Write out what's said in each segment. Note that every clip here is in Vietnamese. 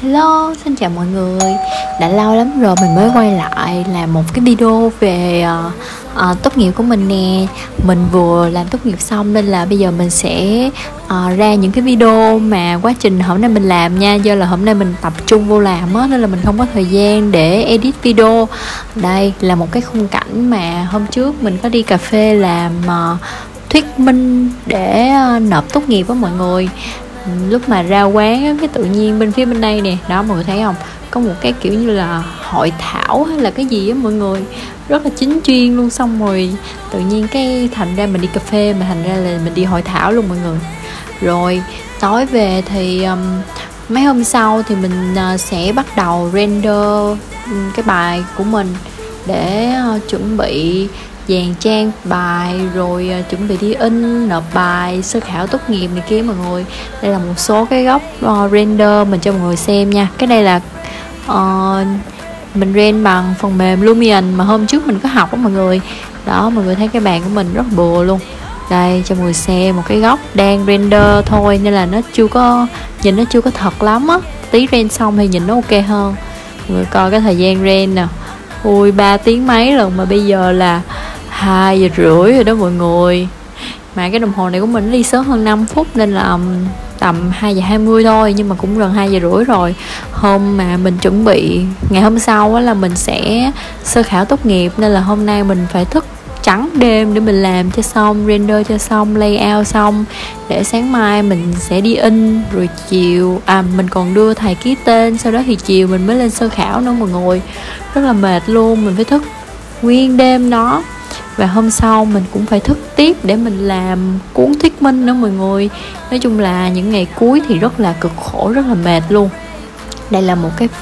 Hello, xin chào mọi người. Đã lâu lắm rồi mình mới quay lại làm một cái video về tốt nghiệp của mình nè. Mình vừa làm tốt nghiệp xong nên là bây giờ mình sẽ ra những cái video mà quá trình hôm nay mình làm nha. Do là hôm nay mình tập trung vô làm á, nên là mình không có thời gian để edit video. Đây là một cái khung cảnh mà hôm trước mình có đi cà phê làm thuyết minh để nộp tốt nghiệp với mọi người. Lúc mà ra quán á, cái tự nhiên bên phía bên đây nè, đó mọi người thấy không, có một cái kiểu như là hội thảo hay là cái gì á mọi người, rất là chính chuyên luôn. Xong rồi tự nhiên cái thành ra mình đi cà phê mà thành ra là mình đi hội thảo luôn mọi người. Rồi tối về thì mấy hôm sau thì mình sẽ bắt đầu render cái bài của mình để chuẩn bị dàn trang bài, rồi chuẩn bị đi in, nộp bài, sơ khảo tốt nghiệp này kia mọi người. Đây là một số cái góc render mình cho mọi người xem nha. Cái đây là mình render bằng phần mềm Lumion mà hôm trước mình có học đó mọi người. Đó, mọi người thấy cái bàn của mình rất bừa luôn. Đây cho mọi người xem một cái góc đang render thôi, nên là nó chưa có, nhìn nó chưa có thật lắm á. Tí render xong thì nhìn nó ok hơn. Mọi người coi cái thời gian render nè, ui 3 tiếng mấy lần mà bây giờ là 2 giờ rưỡi rồi đó mọi người. Mà cái đồng hồ này của mình nó đi sớm hơn 5 phút nên là tầm 2 giờ 20 thôi, nhưng mà cũng gần 2 giờ rưỡi rồi. Hôm mà mình chuẩn bị ngày hôm sau á là mình sẽ sơ khảo tốt nghiệp, nên là hôm nay mình phải thức trắng đêm để mình làm cho xong, render cho xong, layout xong, để sáng mai mình sẽ đi in. Rồi chiều mình còn đưa thầy ký tên, sau đó thì chiều mình mới lên sơ khảo nữa mọi người. Rất là mệt luôn, mình phải thức nguyên đêm đó. Và hôm sau mình cũng phải thức tiếp để mình làm cuốn thuyết minh nữa mọi người. Nói chung là những ngày cuối thì rất là cực khổ, rất là mệt luôn. Đây là một cái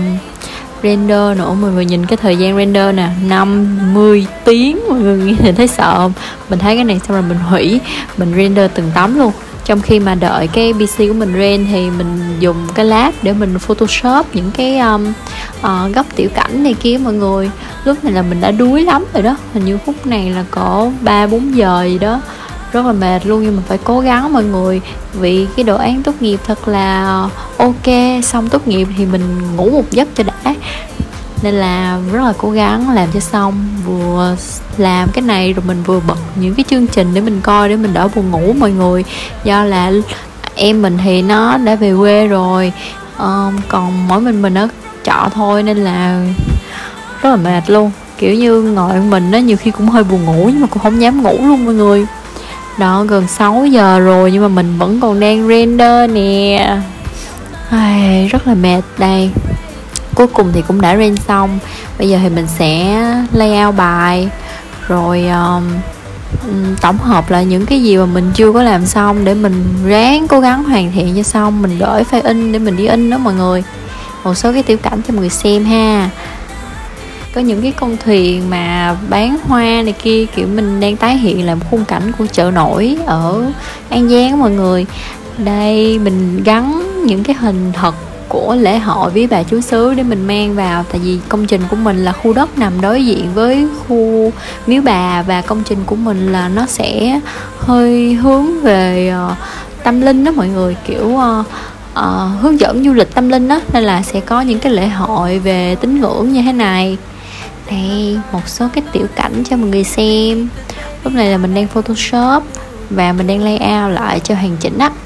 render nữa, mọi người nhìn cái thời gian render nè, 50 tiếng. Mọi người nhìn thấy sợ không? Mình thấy cái này xong rồi mình hủy, mình render từng tấm luôn. Trong khi mà đợi cái PC của mình render thì mình dùng cái lab để mình photoshop những cái góc tiểu cảnh này kia mọi người. Lúc này là mình đã đuối lắm rồi đó, hình như phút này là có 3-4 giờ gì đó. Rất là mệt luôn, nhưng mà phải cố gắng mọi người. Vì cái đồ án tốt nghiệp thật là ok, xong tốt nghiệp thì mình ngủ một giấc cho đã. Nên là rất là cố gắng làm cho xong. Vừa làm cái này rồi mình vừa bật những cái chương trình để mình coi, để mình đỡ buồn ngủ mọi người. Do là em mình thì nó đã về quê rồi, còn mỗi mình ở trọ thôi, nên là rất là mệt luôn. Kiểu như ngồi mình nó nhiều khi cũng hơi buồn ngủ, nhưng mà cũng không dám ngủ luôn mọi người. Đó, gần 6 giờ rồi nhưng mà mình vẫn còn đang render nè. Rất là mệt. Đây, cuối cùng thì cũng đã render xong. Bây giờ thì mình sẽ layout bài, rồi tổng hợp lại những cái gì mà mình chưa có làm xong để mình ráng cố gắng hoàn thiện cho xong. Mình gửi file in để mình đi in đó mọi người. Một số cái tiểu cảnh cho mọi người xem ha. Có những cái con thuyền mà bán hoa này kia, kiểu mình đang tái hiện lại một khung cảnh của chợ nổi ở An Giang đó mọi người. Đây mình gắn những cái hình thật của lễ hội Vía Bà Chúa Xứ để mình mang vào. Tại vì công trình của mình là khu đất nằm đối diện với khu miếu bà, và công trình của mình là nó sẽ hơi hướng về tâm linh đó mọi người, kiểu hướng dẫn du lịch tâm linh đó, nên là sẽ có những cái lễ hội về tín ngưỡng như thế này. Đây, một số cái tiểu cảnh cho mọi người xem. Lúc này là mình đang photoshop và mình đang layout lại cho hoàn chỉnh á.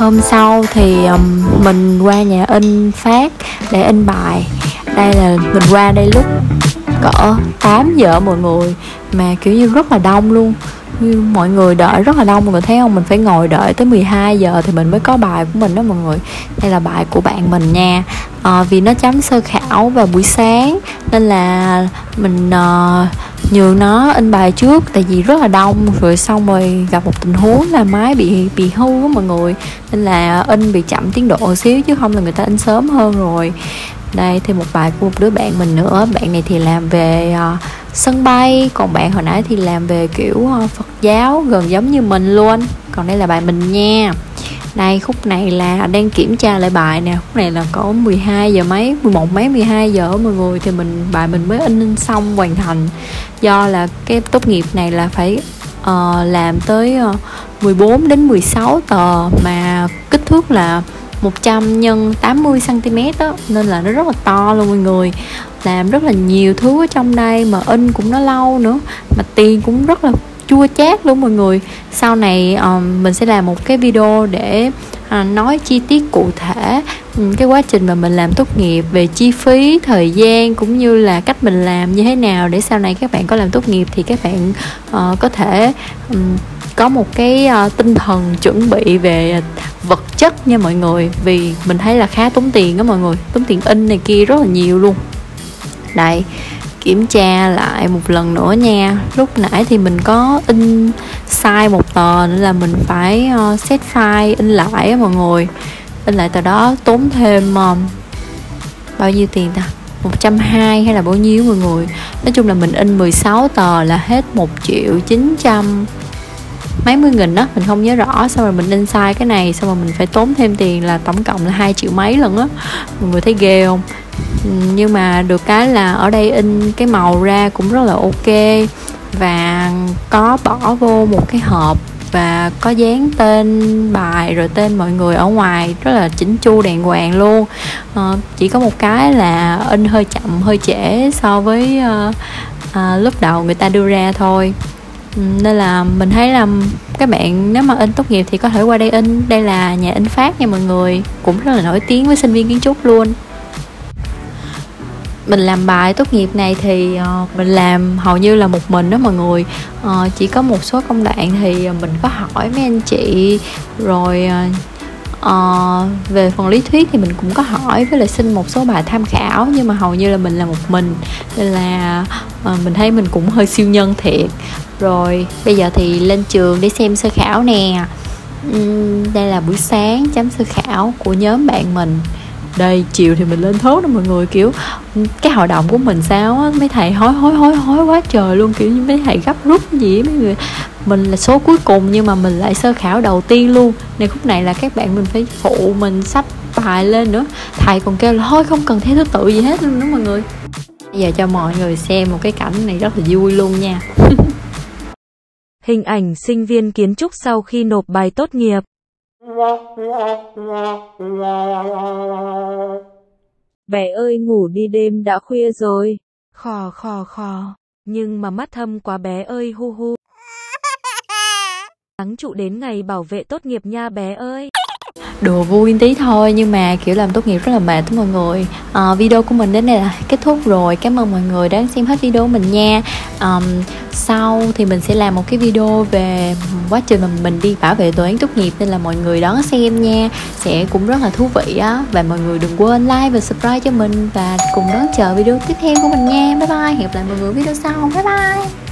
Hôm sau thì mình qua nhà in Phát để in bài. Đây là mình qua đây lúc cỡ 8 giờ mọi người, mà kiểu như rất là đông luôn, như mọi người đợi rất là đông. Mọi người thấy không, mình phải ngồi đợi tới 12 giờ thì mình mới có bài của mình đó mọi người. Đây là bài của bạn mình nha. Vì nó chấm sơ khảo vào buổi sáng nên là mình nhường nó in bài trước, tại vì rất là đông. Rồi xong rồi gặp một tình huống là máy bị hư á mọi người, nên là in bị chậm tiến độ một xíu, chứ không là người ta in sớm hơn rồi. Đây thêm một bài của một đứa bạn mình nữa. Bạn này thì làm về sân bay, còn bạn hồi nãy thì làm về kiểu Phật giáo, gần giống như mình luôn. Còn đây là bài mình nha. Đây khúc này là đang kiểm tra lại bài nè. Khúc này là có 12 giờ mấy, 11 mấy 12 giờ mọi người, thì bài mình mới in xong hoàn thành. Do là cái tốt nghiệp này là phải làm tới 14 đến 16 tờ, mà kích thước là 100 x 80 cm đó, nên là nó rất là to luôn mọi người. Làm rất là nhiều thứ ở trong đây, mà in cũng nó lâu nữa, mà tiền cũng rất là chua chát luôn mọi người. Sau này mình sẽ làm một cái video để nói chi tiết cụ thể cái quá trình mà mình làm tốt nghiệp, về chi phí, thời gian, cũng như là cách mình làm như thế nào, để sau này các bạn có làm tốt nghiệp thì các bạn có thể có một cái tinh thần chuẩn bị về vật chất nha mọi người. Vì mình thấy là khá tốn tiền đó mọi người, tốn tiền in này kia rất là nhiều luôn. Đây, kiểm tra lại một lần nữa nha. Lúc nãy thì mình có in sai một tờ nên là mình phải set file in lại á mọi người. In lại tờ đó tốn thêm bao nhiêu tiền ta? 120 hay là bao nhiêu mọi người. Nói chung là mình in 16 tờ là hết 1.900.000 mấy mươi nghìn đó, mình không nhớ rõ. Xong rồi mình in sai cái này, xong rồi mình phải tốn thêm tiền là tổng cộng là 2 triệu mấy lần á. Mọi người thấy ghê không? Nhưng mà được cái là ở đây in cái màu ra cũng rất là ok, và có bỏ vô một cái hộp và có dán tên bài rồi tên mọi người ở ngoài, rất là chỉnh chu đàng hoàng luôn. Chỉ có một cái là in hơi chậm, hơi trễ so với lúc đầu người ta đưa ra thôi. Nên là mình thấy là các bạn nếu mà in tốt nghiệp thì có thể qua đây in. Đây là nhà in Phát nha mọi người, cũng rất là nổi tiếng với sinh viên kiến trúc luôn. Mình làm bài tốt nghiệp này thì mình làm hầu như là một mình đó mọi người. Chỉ có một số công đoạn thì mình có hỏi mấy anh chị, rồi về phần lý thuyết thì mình cũng có hỏi, với lại xin một số bài tham khảo, nhưng mà hầu như là mình làm một mình, nên là mình thấy mình cũng hơi siêu nhân thiệt. Rồi bây giờ thì lên trường để xem sơ khảo nè. Đây là buổi sáng chấm sơ khảo của nhóm bạn mình. Đây chiều thì mình lên thốt đó mọi người, kiểu cái hội đồng của mình sao á, mấy thầy hối quá trời luôn, kiểu như mấy thầy gấp rút gì á mấy người. Mình là số cuối cùng nhưng mà mình lại sơ khảo đầu tiên luôn, nên khúc này là các bạn mình phải phụ mình sắp bài lên nữa. Thầy còn kêu là thôi không cần theo thứ tự gì hết luôn đó mọi người. Bây giờ cho mọi người xem một cái cảnh này rất là vui luôn nha. Hình ảnh sinh viên kiến trúc sau khi nộp bài tốt nghiệp. Bé ơi ngủ đi, đêm đã khuya rồi. Khò khò khò. Nhưng mà mắt thâm quá bé ơi, hu hu. Sáng trụ đến ngày bảo vệ tốt nghiệp nha bé ơi. Đùa vui tí thôi, nhưng mà kiểu làm tốt nghiệp rất là mệt đó mọi người. Video của mình đến đây là kết thúc rồi. Cảm ơn mọi người đã xem hết video của mình nha. Sau thì mình sẽ làm một cái video về quá trình mà mình đi bảo vệ đồ án tốt nghiệp, nên là mọi người đón xem nha, sẽ cũng rất là thú vị á. Và mọi người đừng quên like và subscribe cho mình, và cùng đón chờ video tiếp theo của mình nha. Bye bye, hẹn gặp lại mọi người video sau. Bye bye.